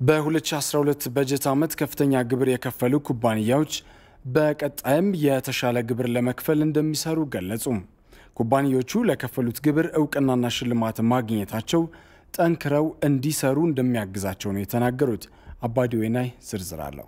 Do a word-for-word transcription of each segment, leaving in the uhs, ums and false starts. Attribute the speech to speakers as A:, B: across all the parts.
A: በ2012 በጀት ዓመት ከፍተኛ ግብር የከፈሉ ኩባንያዎች በቀጣይም የተሻለ ግብር ለመክፈል እንደሚሰሩ ገለጹ። ኩባንያዎቹ ለከፈሉት ግብር እውቅናና ሽልማት ማግኘታቸው ጠንክረው እንዲሰሩ እንደሚያግዛቸው ነው የተናገሩት። አባዲ ወይናይ ዝርዝር አለው።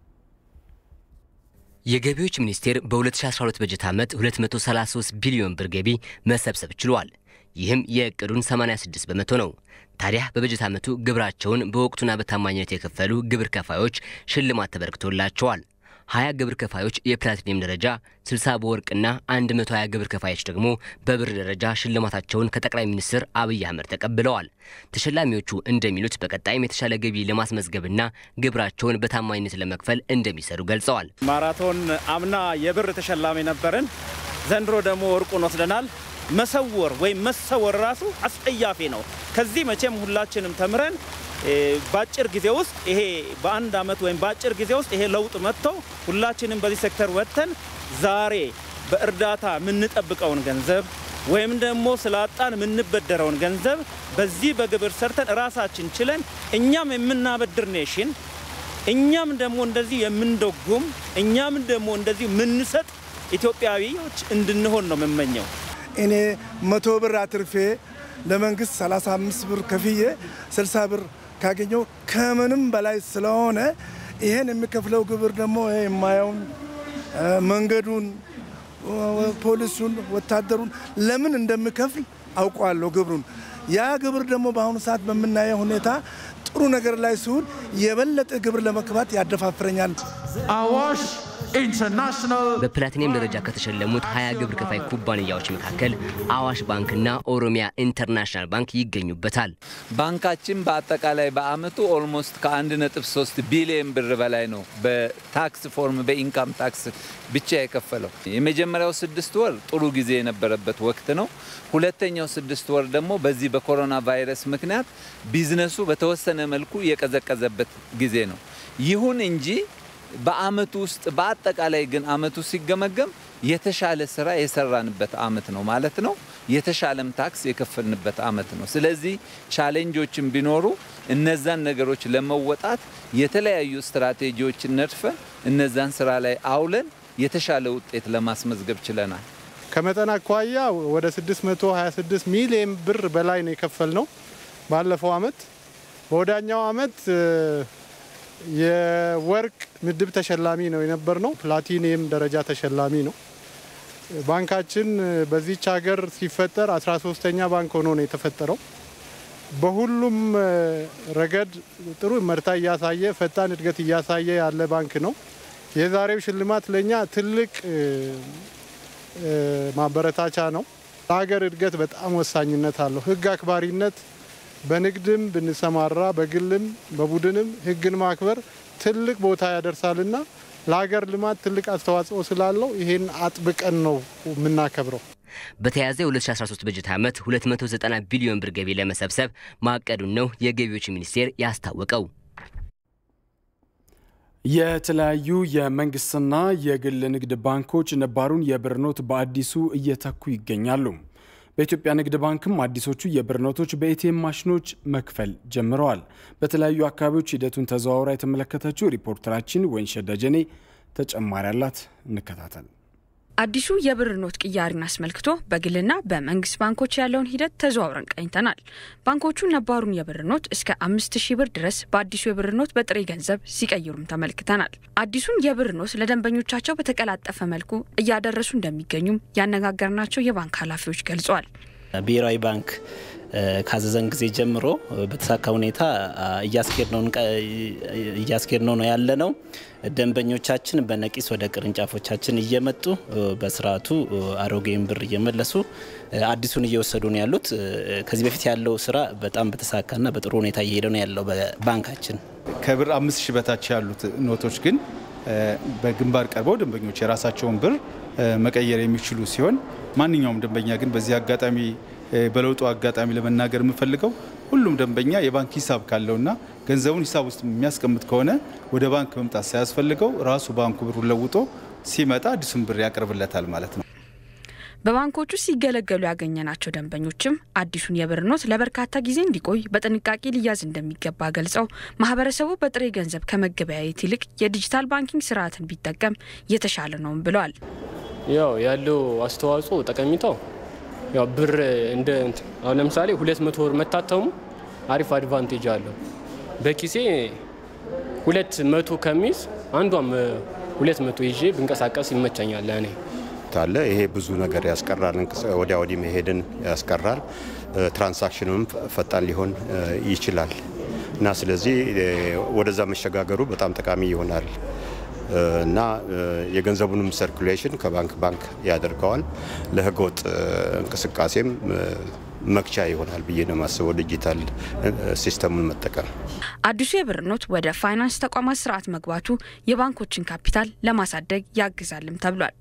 B: የገቢዎች ሚኒስቴር በ2012 በጀት ዓመት ሁለት መቶ ሰላሳ ሶስት ቢሊዮን ብር ገቢ መሰብሰብ ችሏል። ይህም የእቅዱን ሰማንያ ስድስት በመቶ ነው። ታዲያ በበጀት ዓመቱ ግብራቸውን በወቅቱና በታማኝነት የከፈሉ ግብር ከፋዮች ሽልማት ተበርክቶላቸዋል። ሀያ ግብር ከፋዮች የፕላቲኒየም ደረጃ፣ ስልሳ በወርቅና መቶ ሀያ ግብር ከፋዮች ደግሞ በብር ደረጃ ሽልማታቸውን ከጠቅላይ ሚኒስትር አብይ አህመድ ተቀብለዋል። ተሸላሚዎቹ እንደሚሉት በቀጣይም የተሻለ ገቢ ለማስመዝገብና ግብራቸውን በታማኝነት ለመክፈል እንደሚሰሩ ገልጸዋል።
C: ማራቶን አምና የብር ተሸላሚ ነበርን፣ ዘንድሮ ደግሞ ወርቁን ወስደናል። መሰወር ወይም መሰወር ራሱ አስጠያፊ ነው። ከዚህ መቼም ሁላችንም ተምረን ባጭር ጊዜ ውስጥ ይሄ በአንድ አመት ወይም ባጭር ጊዜ ውስጥ ይሄ ለውጥ መጥቶ ሁላችንም በዚህ ሴክተር ወጥተን ዛሬ በእርዳታ የምንጠብቀውን ገንዘብ ወይም ደግሞ ስላጣን የምንበደረውን ገንዘብ በዚህ በግብር ሰርተን ራሳችን ችለን እኛም የምናበድር ኔሽን እኛም ደግሞ እንደዚህ የምንደጉም እኛም ደግሞ እንደዚህ የምንሰጥ ኢትዮጵያዊዎች እንድንሆን ነው የምመኘው።
D: እኔ መቶ ብር አትርፌ ለመንግስት ሰላሳ አምስት ብር ከፍዬ ስልሳ ብር ካገኘው ከምንም በላይ ስለሆነ ይሄን የሚከፍለው ግብር ደግሞ የማያውን መንገዱን፣ ፖሊሱን፣ ወታደሩን ለምን እንደምከፍል አውቀዋለሁ ግብሩን። ያ ግብር ደግሞ በአሁኑ ሰዓት በመናየው ሁኔታ ጥሩ ነገር ላይ ሲሆን የበለጠ ግብር ለመክባት ያደፋፍረኛል።
B: አዋሽ ኢንተርናሽናል በፕላቲኒየም ደረጃ ከተሸለሙት ሀያ ግብር ከፋይ ኩባንያዎች መካከል አዋሽ ባንክና ኦሮሚያ ኢንተርናሽናል ባንክ ይገኙበታል።
E: ባንካችን በአጠቃላይ በአመቱ ኦልሞስት ከአንድ ነጥብ ሶስት ቢሊዮን ብር በላይ ነው በታክስ ፎርም በኢንካም ታክስ ብቻ የከፈለው። የመጀመሪያው ስድስት ወር ጥሩ ጊዜ የነበረበት ወቅት ነው። ሁለተኛው ስድስት ወር ደግሞ በዚህ በኮሮና ቫይረስ ምክንያት ቢዝነሱ በተወሰነ መልኩ የቀዘቀዘበት ጊዜ ነው። ይሁን እንጂ በአመቱ ውስጥ በአጠቃላይ ግን አመቱ ሲገመገም የተሻለ ስራ የሰራንበት አመት ነው ማለት ነው። የተሻለም ታክስ የከፈልንበት አመት ነው። ስለዚህ ቻሌንጆችን ቢኖሩ እነዛን ነገሮች ለመወጣት የተለያዩ ስትራቴጂዎችን ነድፈን እነዛን ስራ ላይ አውለን የተሻለ ውጤት ለማስመዝገብ ችለናል።
F: ከመጠን አኳያ ወደ ስድስት መቶ ሀያ ስድስት ሚሊዮን ብር በላይ ነው የከፈልነው ባለፈው አመት። በወዳኛው አመት የወርቅ ምድብ ተሸላሚ ነው የነበርነው። ፕላቲኒየም ደረጃ ተሸላሚ ነው። ባንካችን በዚህች ሀገር ሲፈጠር አስራ ሶስተኛ ባንክ ሆኖ ነው የተፈጠረው። በሁሉም ረገድ ጥሩ ምርታ እያሳየ ፈጣን እድገት እያሳየ ያለ ባንክ ነው። የዛሬው ሽልማት ለኛ ትልቅ ማበረታቻ ነው። ለሀገር እድገት በጣም ወሳኝነት አለው። ህግ አክባሪነት በንግድም ብንሰማራ በግልም በቡድንም ህግን ማክበር ትልቅ ቦታ ያደርሳልና ለሀገር ልማት ትልቅ አስተዋጽኦ ስላለው ይሄን አጥብቀን ነው የምናከብረው።
B: በተያያዘ ሁለት ሺህ አስራ ሶስት በጀት ዓመት ሁለት መቶ ዘጠና ቢሊዮን ብር ገቢ ለመሰብሰብ ማቀዱን ነው የገቢዎች ሚኒስቴር ያስታወቀው።
A: የተለያዩ የመንግስትና የግል ንግድ ባንኮች ነባሩን የብር ኖት በአዲሱ እየተኩ ይገኛሉ። በኢትዮጵያ ንግድ ባንክም አዲሶቹ የብር ኖቶች በኤቲኤም ማሽኖች መክፈል ጀምረዋል። በተለያዩ አካባቢዎች ሂደቱን ተዘዋውራ የተመለከተችው ሪፖርተራችን ወይንሸት ደጀኔ ተጨማሪ አላት፣ እንከታተል።
G: አዲሱ የብር ኖት ቅያሪን አስመልክቶ በግልና በመንግስት ባንኮች ያለውን ሂደት ተዘዋውረን ቀኝተናል። ባንኮቹ ነባሩን የብር ኖት እስከ አምስት ሺህ ብር ድረስ በአዲሱ የብር ኖት በጥሬ ገንዘብ ሲቀይሩም ተመልክተናል። አዲሱን የብር ኖት ለደንበኞቻቸው በተቀላጠፈ መልኩ እያደረሱ እንደሚገኙም ያነጋገርናቸው የባንክ ኃላፊዎች ገልጸዋል።
H: ብሔራዊ ባንክ ካዘዘን ጊዜ ጀምሮ በተሳካ ሁኔታ እያስኬድነው ነው ያለነው። ደንበኞቻችን በነቂስ ወደ ቅርንጫፎቻችን እየመጡ በስርዓቱ አሮጌን ብር እየመለሱ አዲሱን እየወሰዱ ነው ያሉት። ከዚህ በፊት ያለው ስራ በጣም በተሳካና በጥሩ ሁኔታ እየሄደ ነው ያለው በባንካችን።
I: ከብር አምስት ሺህ በታች ያሉት ኖቶች ግን በግንባር ቀርበው ደንበኞች የራሳቸውን ብር መቀየር የሚችሉ ሲሆን ማንኛውም ደንበኛ ግን በዚህ አጋጣሚ በለውጡ አጋጣሚ ለመናገር የምፈልገው ሁሉም ደንበኛ የባንክ ሂሳብ ካለውና ገንዘቡን ሂሳብ ውስጥ የሚያስቀምጥ ከሆነ ወደ ባንክ መምጣት ሳያስፈልገው ራሱ ባንኩ ብሩን ለውጦ ሲመጣ አዲሱን ብር ያቀርብለታል ማለት ነው።
G: በባንኮቹ ሲገለገሉ ያገኘናቸው ደንበኞችም አዲሱን የብር ኖት ለበርካታ ጊዜ እንዲቆይ በጥንቃቄ ሊያዝ እንደሚገባ ገልጸው ማህበረሰቡ በጥሬ ገንዘብ ከመገበያየት ይልቅ የዲጂታል ባንኪንግ ስርዓትን ቢጠቀም የተሻለ ነው ብለዋል።
J: ያው ያለው አስተዋጽኦ ጠቀሚታው ያው ብር እንደ አሁን ለምሳሌ ሁለት መቶ ብር መታተሙ አሪፍ አድቫንቴጅ አለው። በኪሴ ሁለት መቶ ከሚስ አንዷም ሁለት መቶ ይዤ ብንቀሳቀስ ይመቸኛል ለኔ
K: ታለ ይሄ ብዙ ነገር ያስቀራል ወዲያ ወዲህ መሄድን ያስቀራል ትራንዛክሽኑም ፈጣን ሊሆን ይችላል እና ስለዚህ ወደዛ መሸጋገሩ በጣም ጠቃሚ ይሆናል እና የገንዘቡንም ሰርኩሌሽን ከባንክ ባንክ ያደርጋል ለህገወጥ እንቅስቃሴም መክቻ ይሆናል ብዬ ነው ማስበው ዲጂታል ሲስተሙን መጠቀም።
G: አዲሱ የብር ኖት ወደ ፋይናንስ ተቋማት ስርዓት መግባቱ የባንኮችን ካፒታል ለማሳደግ ያግዛልም ተብሏል።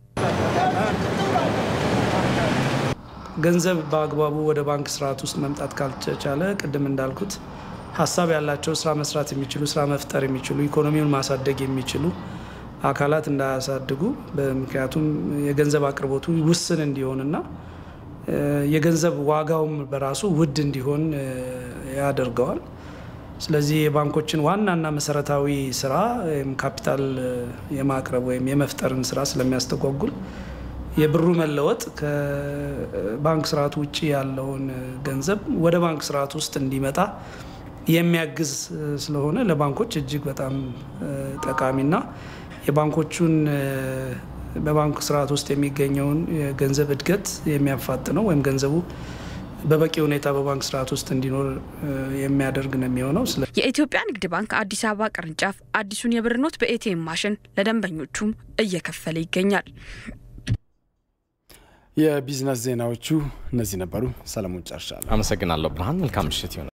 L: ገንዘብ በአግባቡ ወደ ባንክ ስርዓት ውስጥ መምጣት ካልተቻለ ቅድም እንዳልኩት ሐሳብ ያላቸው ስራ መስራት የሚችሉ ስራ መፍጠር የሚችሉ ኢኮኖሚውን ማሳደግ የሚችሉ አካላት እንዳያሳድጉ በምክንያቱም የገንዘብ አቅርቦቱ ውስን እንዲሆንና የገንዘብ ዋጋውም በራሱ ውድ እንዲሆን ያደርገዋል። ስለዚህ የባንኮችን ዋናና መሰረታዊ ስራ ካፒታል የማቅረብ ወይም የመፍጠርን ስራ ስለሚያስተጓጉል የብሩ መለወጥ ከባንክ ስርዓት ውጪ ያለውን ገንዘብ ወደ ባንክ ስርዓት ውስጥ እንዲመጣ የሚያግዝ ስለሆነ ለባንኮች እጅግ በጣም ጠቃሚና የባንኮቹን በባንክ ስርዓት ውስጥ የሚገኘውን የገንዘብ እድገት የሚያፋጥነው ወይም ገንዘቡ በበቂ ሁኔታ በባንክ ስርዓት ውስጥ እንዲኖር የሚያደርግ ነው የሚሆነው።
G: የኢትዮጵያ ንግድ ባንክ አዲስ አበባ ቅርንጫፍ አዲሱን የብር ኖት በኤቲኤም ማሽን ለደንበኞቹም እየከፈለ ይገኛል።
A: የቢዝነስ ዜናዎቹ እነዚህ ነበሩ። ሰላሙን ጨርሻለሁ።
M: አመሰግናለሁ ብርሃን። መልካም ምሽት ይሁን።